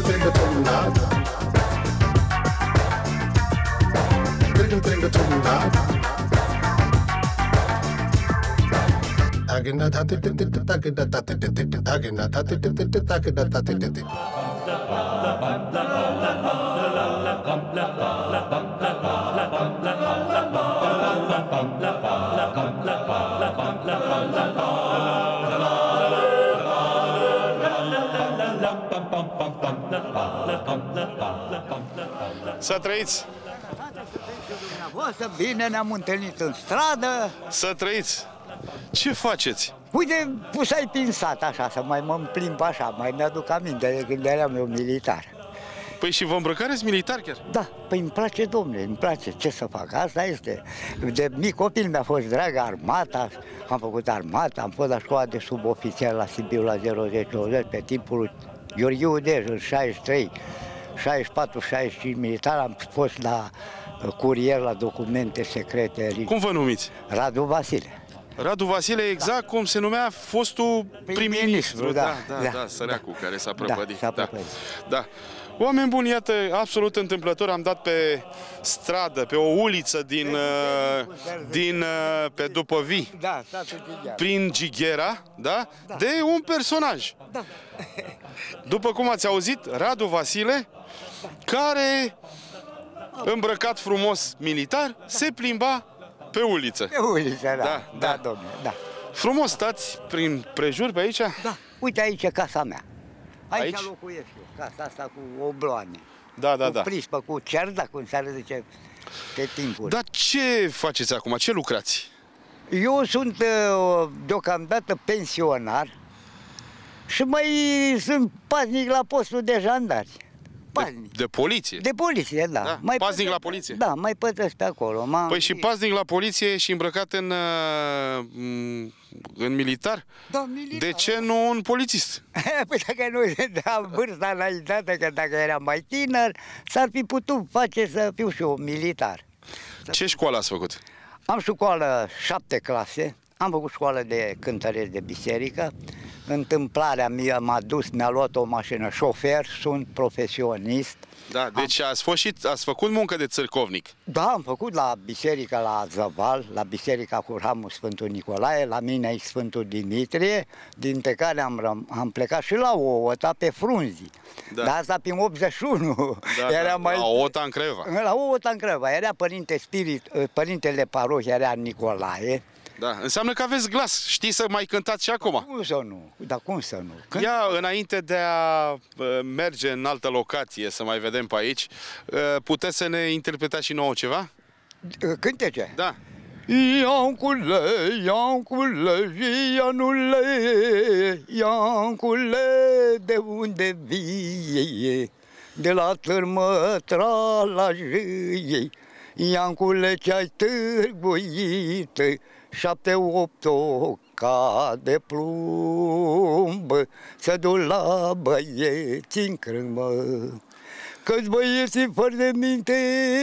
Să trăiți! Bine, ne-am întâlnit în stradă. Să trăiți! Ce faceți? Uite, pusai prin sat așa, să mai mă plimb așa, mai mi-aduc aminte de când eram eu militar. Păi și vă îmbrăcați militar chiar? Da, păi îmi place, domnule, îmi place, ce să fac, asta este. De mic copil mi-a fost dragă armata, am făcut armata, am fost la școala de subofițer la Sibiu la 0080 pe timpul lui Gheorghe Udej în 63, 64-65 militar, am fost la curier la documente secrete. Cum vă numiți? Radu Vasile. Radu Vasile, exact da. Cum se numea fostul prim-ministru. Da, săracul care s-a prăpădit. Da. Oameni buni, iată, absolut întâmplător, am dat pe stradă, pe o uliță pe Dupăvii, prin Gighera, da? De un personaj. Da. După cum ați auzit, Radu Vasile, care, îmbrăcat frumos militar, se plimba pe uliță. Pe uliță, da, domnule, da. Frumos, stați prin prejur pe aici? Da, uite aici e casa mea. Aici locuiesc eu, casa asta cu obloane. Da. Cu prispă, cu cerda, cum se zice pe timpul. Dar ce faceți acum? Ce lucrați? Eu sunt deocamdată pensionar și mai sunt paznic la postul de jandari. De poliție? De poliție, da. Mai paznic la poliție? Da, mai pătrăsc pe acolo. Păi și paznic la poliție și îmbrăcat în militar? Da, militar. De ce nu un polițist? Păi dacă nu am vârsta înaintată, că dacă eram mai tânăr, s-ar fi putut face să fiu și eu militar. Ce școală ați făcut? Am școală 7 clase, am făcut școală de cântăreț de biserică. Întâmplarea mi-a dus, mi-a luat o mașină șofer, sunt profesionist. Da, deci ați făcut muncă de țărcovnic. Da, am făcut la biserica la Zăval, la biserica cu Ramul Sfântul Nicolae, la mine e Sfântul Dimitrie, dintre care am plecat și la Oota pe Frunzi. Da. Dar asta prin 81. Era mai... La Oota în Creva. La Oota în Creva. Era părintele parohie, era Nicolae. Da, înseamnă că aveți glas. Știți să mai cântați și acum? Cum să nu? Dar cum să nu? Ia, înainte de a merge în altă locație, să mai vedem pe aici, puteți să ne interpretați și nouă ceva? Cântece? Da. Iancule, Iancule, Ianule, Iancule, de unde vii? De la târmătra la jâie, Iancule, ce-ai târguit, 7-8 oca de plumb, se duc la băieți în crâmă. Că-ți băieții fără de minte,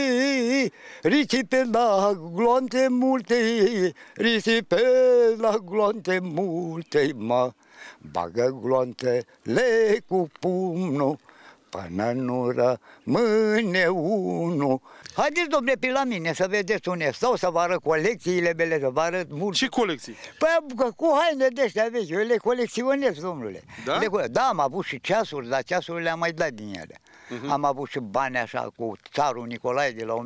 risipe la gloante multe, risipe la gloante multe, mă bagă gloantele cu pumnul, până nu rămâne unul. Haideți, domnule, pe la mine să vedeți unde stau, să vă arăt colecțiile mele, să vă arăt mult. Ce colecții? Păi cu haine de ăștia vechi, eu le colecționez, domnule. Da? Da, am avut și ceasuri, dar ceasurile le-am mai dat din ele. Am avut și bani așa cu țarul Nicolae de la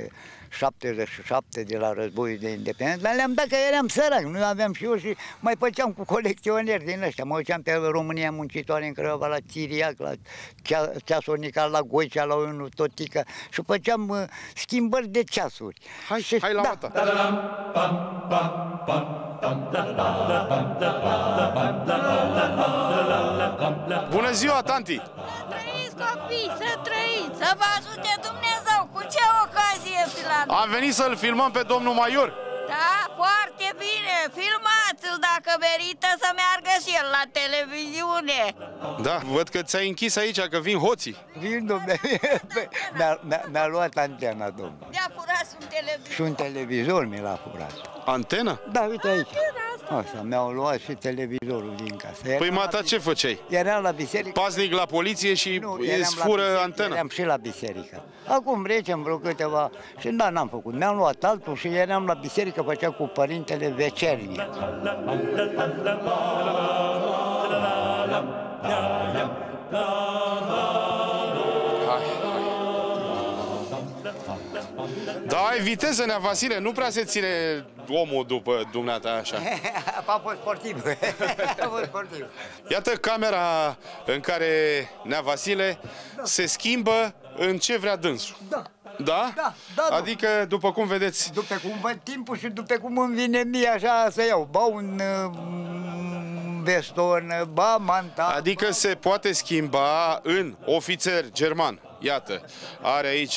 1877, de la războiul de independență, dar le-am dat că eram sărac, nu aveam și eu și mai făceam cu colecționeri din ăștia. Mă duceam pe România Muncitoare în Craiova, la Țiriac, la ceasul Nical, la Goicea, la unul Totică și făceam schimbări de ceasuri. Hai la Oata! Bună ziua, tanti! Să trăiți, copii, să trăiți, să vă ajute Dumnezeu, cu ce ocazie fi la noi? Am venit să-l filmăm pe domnul Maior. Da, foarte bine, filmați-l dacă merită să meargă și el la televiziune. Da, văd că ți-ai închis aici, că vin hoții. Vin, domnule, mi-a luat antena, domnule. Mi-a furat și un televizor. Și un televizor mi l-a furat. Antenă? Da, uite aici. Antena asta Asta, mi-au luat și televizorul din casă. Păi mata, ce făceai? Eram la biserică. Pasnic la poliție și îți fură antena. Eram și la biserică. Acum recem vreo câteva... Și da, n-am făcut. Mi-am luat altul și eram la biserică, făcea cu părintele vecernie. Da, ai viteză, Nea Vasile, nu prea se ține omul după dumneata așa. A fost sportiv. A fost sportiv. Iată camera în care Nea Vasile se schimbă în ce vrea dânsul. Da. Da? Da, da. Adică, după cum vedeți... După cum văd timpul și după cum îmi vine mie așa să iau. Ba un veston, ba manta. Adică se poate schimba în ofițer german. Iată, are aici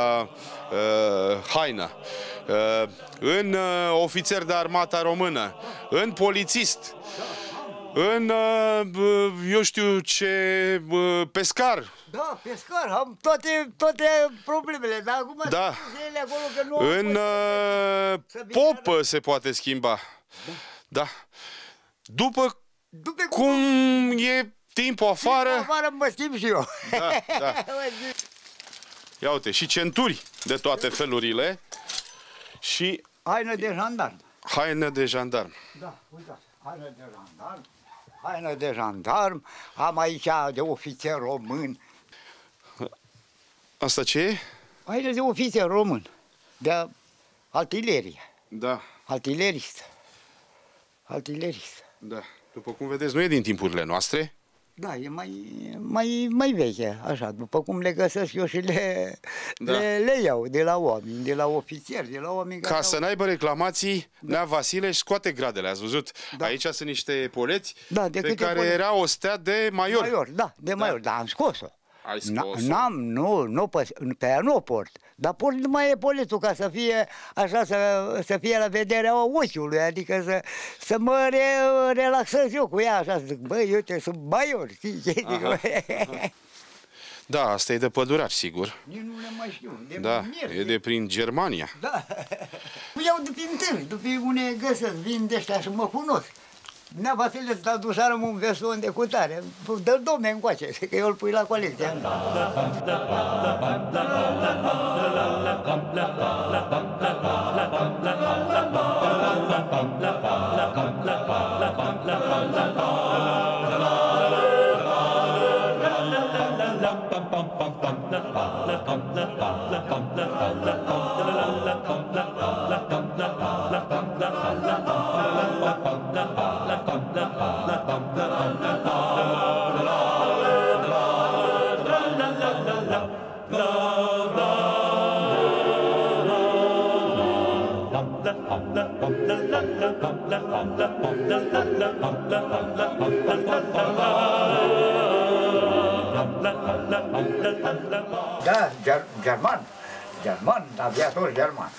haina. În ofițer de armata română. În polițist. În, eu știu ce, pescar. Da, pescar, am toate problemele, dar acum da. ele acolo că nu în popă se poate schimba. Da. După cum e timpul afară... Timpul afară mă schimb și eu. Da, da. Ia uite, și centuri de toate felurile și... Haină de jandarm. Haină de jandarm. Da, uitați, haină de jandarm. Haină de jandarm. Am aici de ofițer român. Asta ce e? Haină de ofițer român. De artilerie. Da. Artilerist. Artilerist. Da. După cum vedeți, nu e din timpurile noastre. Da, e mai veche, așa, după cum le găsesc eu și le iau de la oameni, de la ofițeri, de la oameni care... Ca să n-aibă reclamații, da. Nea Vasile își scoate gradele, ați văzut? Da. Aici sunt niște poleți pe care era o stea de major. Major, da, de major, dar am scos-o. Ai scos-o? Pe aia nu o port, dar port numai epoletul ca să fie așa, să fie la vederea ochiului, adică să mă relaxez eu cu ea, așa, să zic, băi, eu sunt major, știi ce zic? Da, asta e de pădurari, sigur. Nici nu le mai știu. Da, e de prin Germania. Da. Iau de prin târg, după unde găsesc, vin de ăștia și mă cunosc. Nea Vasile, îți dau dușarăm un veston de cutare. Dă-l, domne, încoace, că eu îl pui la colecție. Da, german, aviator german.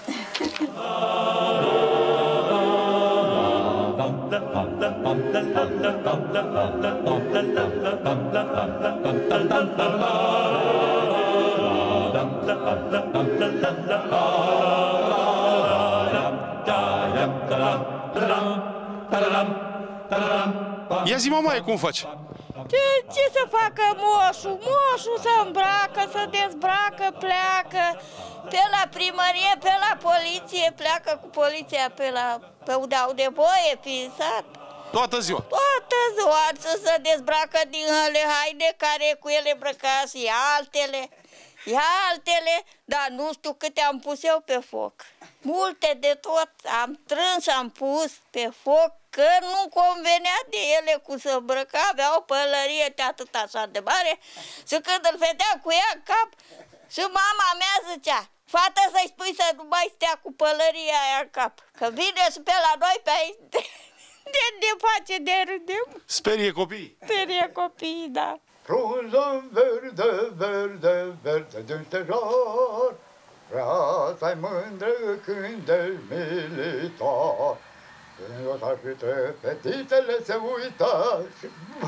Ia zi, mamaie, cum faci? Ce să facă moșul? Moșul se îmbracă, se dezbracă, pleacă pe la primărie, pe la poliție, pleacă cu poliția pe unde au de voie, prin sat. Toată ziua? Toată ziua să se dezbracă din ale haine care cu ele îmbrăcați, ia altele, dar nu știu câte am pus eu pe foc. Multe de tot, am trâns, am pus pe foc, că nu convenea de ele cu să îmbrăca, avea o pălărie de atât așa de mare și când îl vedea cu ea în cap și mama mea zicea, fată să-i spui să nu mai stea cu pălăria aia în cap, că vine și pe la noi pe aici de face de râdem. Sperie copiii. Sperie copiii, da. Frunză verde, verde, verde din stejar, rața-i mândră când e militar. Când o s-ar fi fetițele se uită și...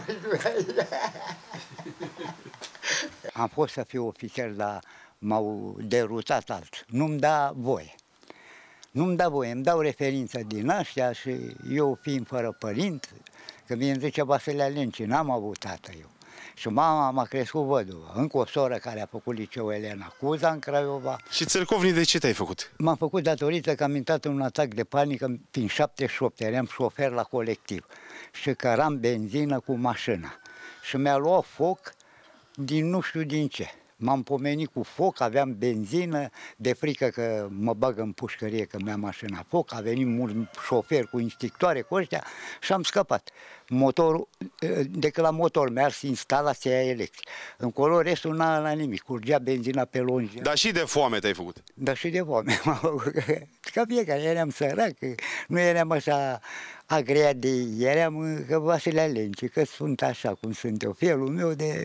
Am fost să fiu ofițer, dar m-au derutat alt. Nu-mi da voie. Nu-mi dau voie, îmi dau referință din ăștia și eu fiind fără părinți, că mie îmi zice Vasilea Lenci, n-am avut tată eu. Și mama m-a crescut văduvă. Încă o soră care a făcut liceul Elena Cuza în Craiova. Și Țărcovni, de ce te-ai făcut? M-am făcut datorită că am intrat în un atac de panică prin 78, eram șofer la colectiv și căram benzină cu mașina. Și mi-a luat foc din nu știu din ce. M-am pomenit cu foc, aveam benzină, de frică că mă bag în pușcărie că mi-a mașina foc, a venit mult șofer cu instictoare cu ăștia și am scăpat. Motorul, decât la motor mers instalația electrică. Încolo restul n-a la nimic, curgea benzina pe longi. Dar și de foame te-ai făcut? Da, și de foame. Ca fiecare, eram sărac, nu eram așa agreat de ei, eram că Vasilea Lenci, că sunt așa cum sunt eu, felul meu de...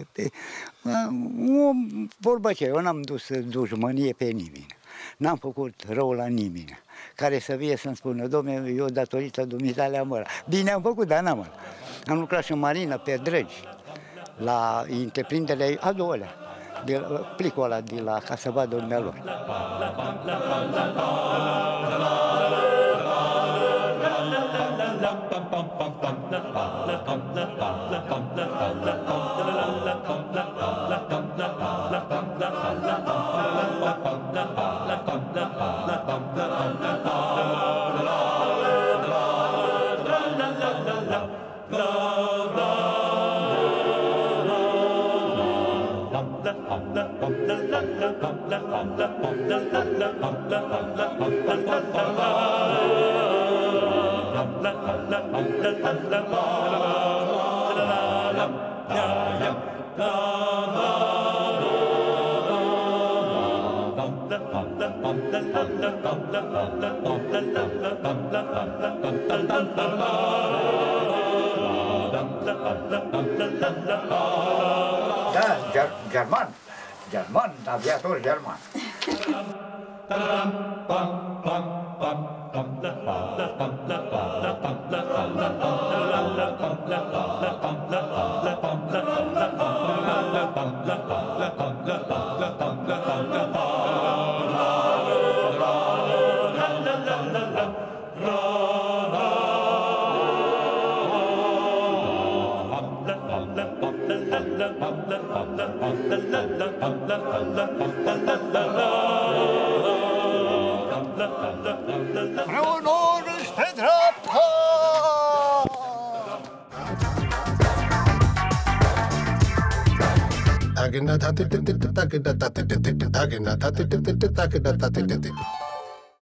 Vorba ce, eu n-am dus dușmănie pe nimeni, n-am făcut rău la nimeni, care să vie să-mi spună, dom'le, eu datorită dumitale am ăla. Bine am făcut, dar n-am ăla. Am lucrat și în marină pe drăgi, la întreprinderile a doua, de plicul ăla de la ca să vadă dumnealor. Da, german, aviator german. Vreunul pe dreapta! Agenda